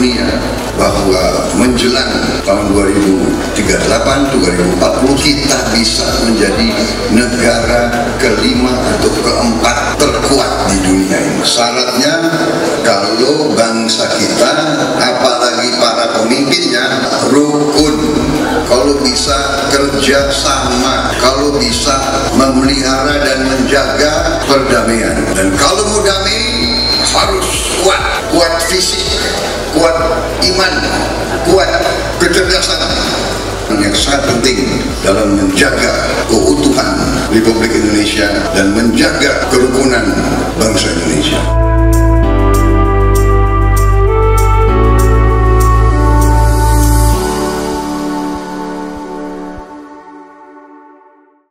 dunia bahwa menjelang tahun 2038-2040 kita bisa menjadi negara kelima atau keempat terkuat di dunia ini. Syaratnya kalau bangsa kita, apalagi para pemimpinnya, rukun, kalau bisa kerja sama, kalau bisa memelihara dan menjaga perdamaian. Dan kalau mau damai harus kuat fisik, kuat iman, kuat kecerdasan. Yang sangat penting dalam menjaga keutuhan Republik Indonesia dan menjaga kerukunan bangsa Indonesia.